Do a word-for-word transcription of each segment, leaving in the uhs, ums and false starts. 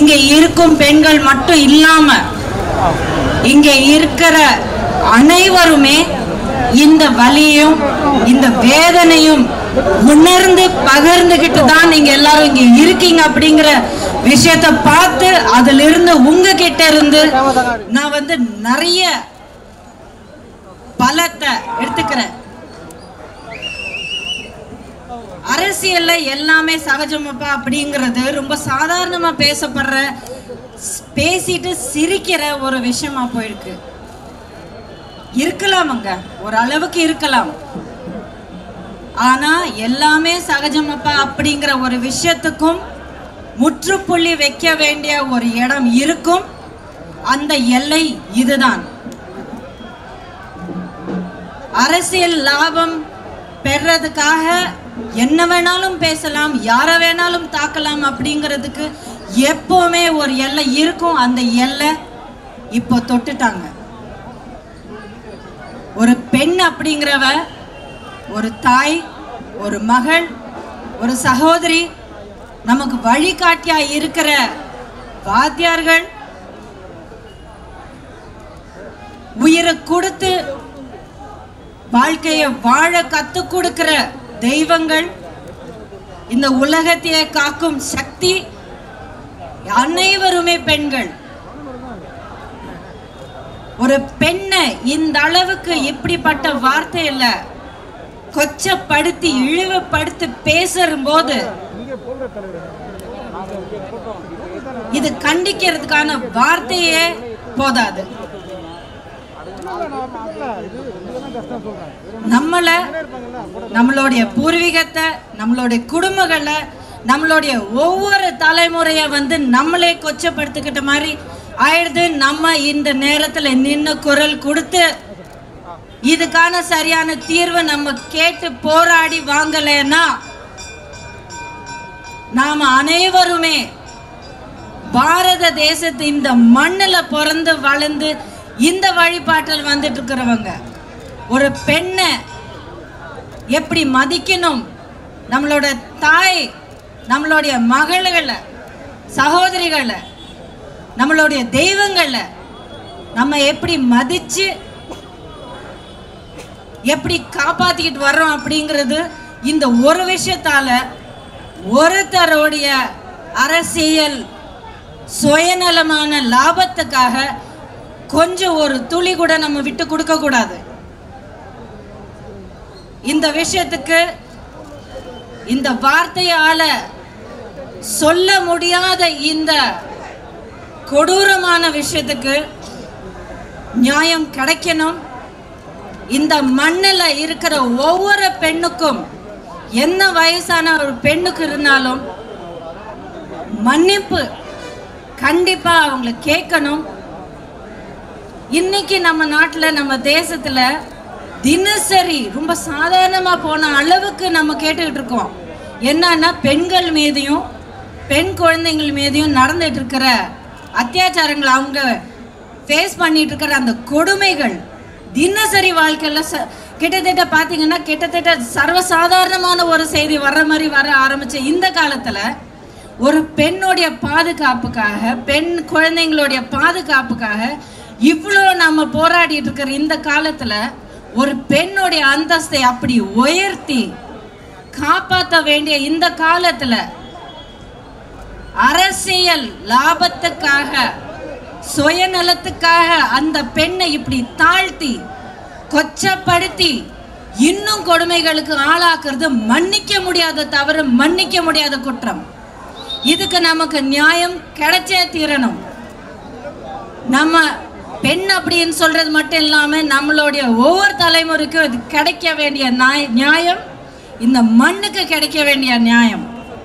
இங்கே இருக்கும் பெண்கள் மட்டும் இல்லாம இங்கே இருக்கிற அனைவருமே இந்த வலியும் இந்த வேதனையும் உணர்ந்து பகிர்ந்துகிட்டு தான் நீங்க எல்லாரும் இங்க இருக்கீங்க அப்படிங்கிற விஷயத்தை பார்த்து அதுல இருந்து உங்ககிட்ட இருந்து நான் வந்து நிறைய பலத்தை எடுத்துக்கிறேன். அரசியல்ல எல்லாமே சகஜமாப்பா அப்படிங்கிறது ரொம்ப சாதாரணமா பேசப்படுற பேசிட்டு சிரிக்கிற ஒரு விஷயமா போயிருக்கு. இருக்கலாமங்க, ஒரு அளவுக்கு இருக்கலாம். ஆனா எல்லாமே சகஜமாப்பா அப்படிங்கிற ஒரு விஷயத்துக்கும் முற்றுப்புள்ளி வைக்க வேண்டிய ஒரு இடம் இருக்கும். அந்த எல்லை இதுதான். அரசியல் லாபம் பெறதுக்காக என்ன வேணாலும் பேசலாம், யார வேணாலும் தாக்கலாம் அப்படிங்கிறதுக்கு எப்பவுமே ஒரு எல்லை இருக்கும். அந்த எல்லை இப்போ தொட்டுட்டாங்க. ஒரு பெண் அப்படிங்கிறவ ஒரு தாய், ஒரு மகள், ஒரு சகோதரி, நமக்கு வழிகாட்டியா இருக்கிற வாத்தியார்கள், உயிரை கொடுத்து வாழ்க்கையை வாழ கத்து கொடுக்கிற தெய்வங்கள், இந்த உலகத்தையே காக்கும் சக்தி அனைவருமே பெண்கள். ஒரு பெண்ணை இந்த அளவுக்கு இப்படிப்பட்ட வார்த்தையில கொச்சப்படுத்தி இழிவுபடுத்தி பேசும் போது இது கண்டிக்கிறதுக்கான வார்த்தையே போதாது. நம்மள, நம்மளுடைய பூர்வீகத்தை, நம்மளுடைய குடும்பங்களை, நம்மளுடைய ஒவ்வொரு தலைமுறைய வந்து நம்மளே கொச்சப்படுத்திக்கிட்ட மாதிரி ஆயிடுது. நம்ம இந்த நேரத்துல நின்று குரல் கொடுத்து இதுக்கான சரியான தீர்வை நம்ம கேட்டு போராடி வாங்கலைன்னா நாம அனைவருமே பாரத தேசத்து இந்த மண்ணில பிறந்து வளர்ந்து இந்த வழிபாட்டில் வந்துட்டு இருக்கிறவங்க ஒரு பெண்ணை எப்படி மதிக்கணும், நம்மளோட தாய், நம்மளுடைய மகள்களை, சகோதரிகளை, நம்மளுடைய தெய்வங்களை நம்ம எப்படி மதிச்சு எப்படி காப்பாத்திக்கிட்டு வர்றோம் அப்படிங்கிறது இந்த ஒரு விஷயத்தால ஒருத்தருடைய அரசியல் சுயநலமான லாபத்துக்காக கொஞ்சம் ஒரு துளி கூட நம்ம விட்டு கொடுக்க கூடாது. இந்த விஷயத்துக்கு இந்த வார்த்தையால சொல்ல முடியாத இந்த கொடூரமான விஷயத்துக்கு நியாயம் கிடைக்கணும். இந்த மண்ணில் இருக்கிற ஒவ்வொரு பெண்ணுக்கும், என்ன வயசான ஒரு பெண்ணுக்கு இருந்தாலும் மன்னிப்பு கண்டிப்பா அவங்களை கேட்கணும். இன்னைக்கு நம்ம நாட்டில், நம்ம தேசத்துல தினசரி ரொம்ப சாதாரணமா போன அளவுக்கு நம்ம கேட்டுக்கிட்டு இருக்கோம். என்னன்னா பெண்கள் மீதையும் பெண் குழந்தைகள் மீதையும் நடந்துட்டு இருக்கிற அத்தியாச்சாரங்கள், அவங்க ஃபேஸ் பண்ணிட்டு இருக்கிற அந்த கொடுமைகள் தினசரி வாழ்க்கையில கிட்டத்தட்ட பாத்தீங்கன்னா கிட்டத்தட்ட சர்வசாதாரணமான ஒரு செய்தி வர்ற மாதிரி வர ஆரம்பிச்ச இந்த காலத்துல ஒரு பெண்ணுடைய பாதுகாப்புக்காக, பெண் குழந்தைங்களுடைய பாதுகாப்புக்காக இவ்வளோ நம்ம போராடிட்டு இருக்கிற இந்த காலத்துல ஒரு பெண்ணுடைய அந்தஸ்தை அப்படி உயர்த்தி காப்பாற்ற வேண்டிய இந்த காலத்துல அரசியல் லாபத்துக்காக, சுயநலத்துக்காக அந்த பெண்ணை இப்படி தாழ்த்தி கொச்சப்படுத்தி இன்னும் கொடுமைகளுக்கு ஆளாக்குறது மன்னிக்க முடியாத தவறு, மன்னிக்க முடியாத குற்றம். இதுக்கு நமக்கு நியாயம் கிடைச்சே தீரணும். நம்ம பெண் அப்படின்னு சொல்றது மட்டும் இல்லாம நம்மளுடைய ஒவ்வொரு தலைமுறைக்கும் இது கிடைக்க வேண்டிய நியாயம், இந்த மண்ணுக்கு கிடைக்க வேண்டிய நியாயம்.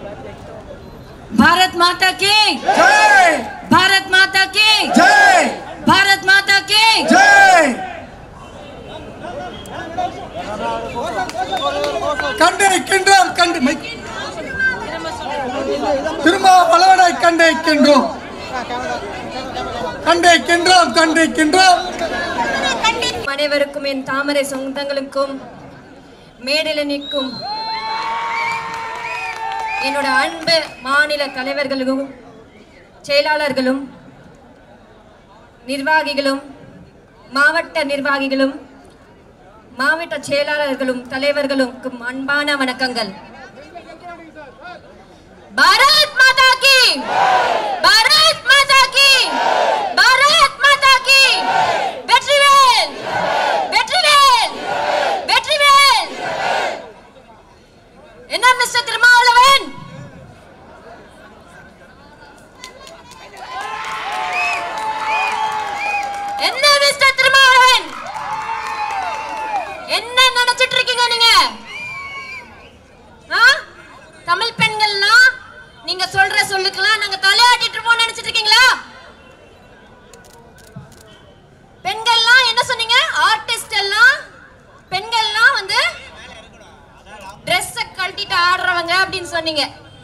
भारत माता की जय, भारत माता की जय, भारत माता की जय. கண்டிக்கின்றோம், கண்டு திரும்ப பலவடை கண்டிக்கின்றோம், கண்டிக்கின்றோம், கண்டிக்கின்றோம். அனைவருக்கும், என் தாமரை சொந்தங்களுக்கும், மேடையில் நிற்கும் என்னோட அன்பு மாநில தலைவர்களுக்கும், செயலாளர்களும் நிர்வாகிகளும் மாவட்ட நிர்வாகிகளும் மாவட்ட செயலாளர்களும் தலைவர்களுக்கும் அன்பான வணக்கங்கள். பாரத் மாதா கி, பாரத் மாதா கி, பாரத் மாதா கி. வெற்றிவேல், வெற்றிவேல், வெற்றிவேல். என்ன மிஸ்டர் திருமாவளவன், என்ன மிஸ்டர் திருமாவளவன், என்ன நினைச்சிட்டு இருக்கீங்க நீங்க? தமிழ் பெண்கள்லாம் நீங்க சொல்ற சொல்லுக்கலாம் நாங்க தலையாட்டிட்டு இருப்போம் நினைச்சிட்டு இருக்கீங்களா? பெண்கள்லாம் என்ன சொன்னீங்க? ஆர்டிஸ்ட் எல்லாம் பெண்கள்லாம் வந்து Dress கழட்டிட்டு ஆடுறவங்க அப்படின்னு சொன்னீங்க.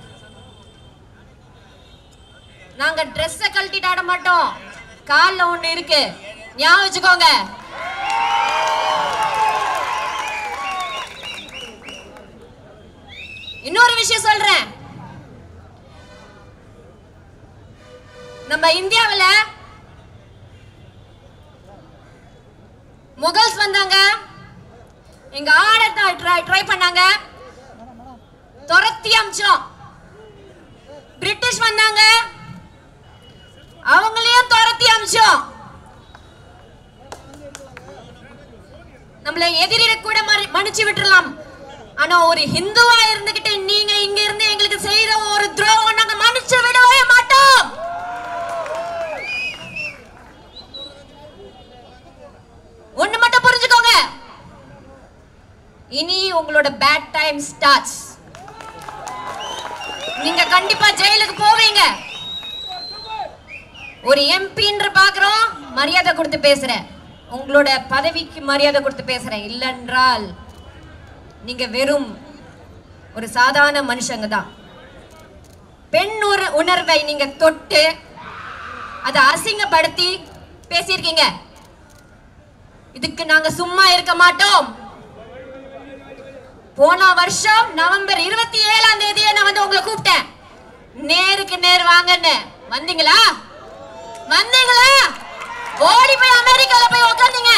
நாங்க Dress கழட்டிட்டு ஆட மாட்டோம். கால்ல ஒண்ணு இருக்கு, ஞாபகம் வச்சுக்கோங்க. இன்னொரு விஷயம் சொல்றேன். நம்ம இந்தியாவுல முகல்ஸ் வந்தாங்க, எங்க ஆடத்தை ட்ரை பண்ணாங்க, துரத்தி அமிச்சோம். பிரிட்டிஷ் வந்தாங்க, அவங்களையும் துரத்தி அமிச்சோம். நம்மள எதிரில கூட மன்னிச்சு விட்டுறலாம். ஆனா ஒரு ஹிந்துவா இருந்துகிட்டு நீங்க இங்க இருந்து எங்களுக்கு செய்த ஒரு துரோகம் நாங்க மன்னிச்சு விடவே மாட்டோம். ஒண்ணு மட்டும் புரிஞ்சுக்கோங்க, இனி உங்களோட பேட் டைம் ஸ்டார்ட்ஸ். நீங்க கண்டிப்பா ஜெயிலுக்கு போவீங்க. ஒரு எம்பின்ற பாக்குறோம், மரியாதை கொடுத்து பேசுறேன். உங்களோட பதவிக்கு மரியாதை கொடுத்து பேசுறேன். இல்லைன்றால் நீங்க வெறும் ஒரு சாதாரண மனுஷங்க தான். பெண் உணர்வை நீங்க தொட்டு அதை அசிங்கப்படுத்தி பேசியிருக்கீங்க. இதுக்கு நாங்க சும்மா இருக்க மாட்டோம். போன வருஷம் நவம்பர் இருபத்தி ஏழாம் தேதியே நான் வந்து உங்களை கூப்பிட்டேன், நேருக்கு நேர் வாங்கன்னு. வந்தீங்களா? வந்தீங்களா? ஓடி போய் அமெரிக்கால போய் உட்கார்ந்தீங்க,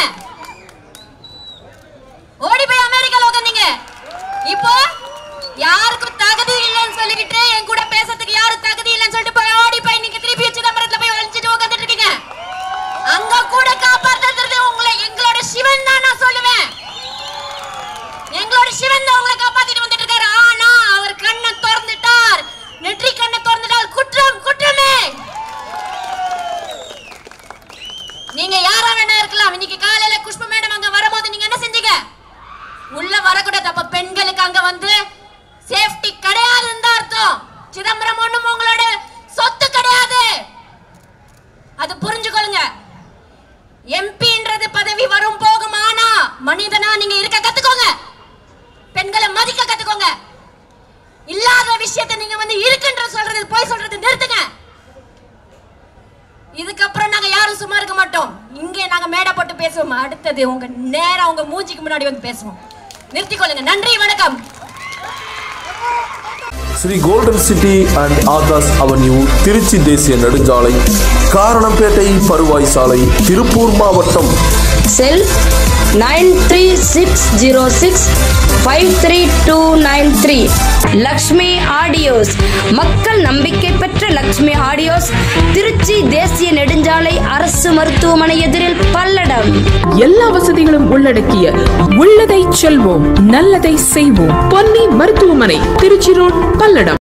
ஓடி போய் அமெரிக்கால உட்கார்ந்தீங்க. இப்போ யாருக்கும் தகுதி இல்லைன்னு சொல்லிக்கிட்டு என் கூட பேசுறதுக்கு யாரும் தகுதி இல்லைன்னு சொல்லிட்டு போய் ஓடி போய் நீங்க திருப்பி சிதம்பரத்துல போய் ஒளிஞ்சிட்டு உட்கார்ந்துட்டு இருக்கீங்க. அங்க கூட காப்பாத்துறது உங்களை எங்களோட சிவன் தான் நான் சொல்லுவேன். எங்களோட சிவன் தான் உங்களை காப்பாத்திட்டு வந்துட்டு இருக்காரு. ஆனா அவர் கண்ணை திறந்துட்டார், நெற்றி கண்ணை திறந்துட்டால் குற்றம் குற்றமே. நீங்க யாரா வேணா இருக்கலாம். இன்னைக்கு காலையில குஷ்பு மேடம் அங்க வரும்போது நீங்க என்ன செஞ்சீங்க? உள்ள வரக்கூடாது. அப்ப பெண்களுக்கு அங்க வந்து சேஃப்டி கிடையாதுன்னு அர்த்தம். சிதம்பரம் ஒண்ணும் உங்களோட சொத்து கிடையாது, அது புரிஞ்சுக்கொள்ளுங்க. எம்பின்றது பதவி வரும் போகும். ஆனா மனிதனா நீங்க இருக்க கத்துக்கோங்க, பெண்களை மதிக்க கத்துக்கோங்க. இல்லாத விஷயத்தை நீங்க வந்து இருக்குன்ற சொல்றது, போய் சொல்றது நிறுத்துங்க. இதுக்கப்புறம் நாங்க யாரும் சும்மா இருக்க மாட்டோம். இங்கே நாங்க மேடை போட்டு பேசுவோம். அடுத்தது உங்க நேரா உங்க மூஞ்சிக்கு முன்னாடி வந்து பேசுவோம். நிறுத்திக்கொள்ளுங்க. நன்றி, வணக்கம். Shri golden city and Aakash avenue, Trichy தேசிய நெடுஞ்சாலை, காரணம்பேட்டை பருவாய் சாலை, திருப்பூர் மாவட்டம். Cell nine three six zero six five three two nine three. Lakshmi audios, மக்கள் நம்பிக்கை பெற்ற லக்ஷ்மி ஆடியோஸ், திருச்சி தேசிய நெடுஞ்சாலை, அரசு மருத்துவமனை எதிரில், பல்லடம். எல்லா வசதிகளும் உள்ளடக்கிய உள்ளதை செல்வோம் நல்லதை செய்வோம் பொன்னி மருத்துவமனை, திருச்சி ரோட், பல்லடம்.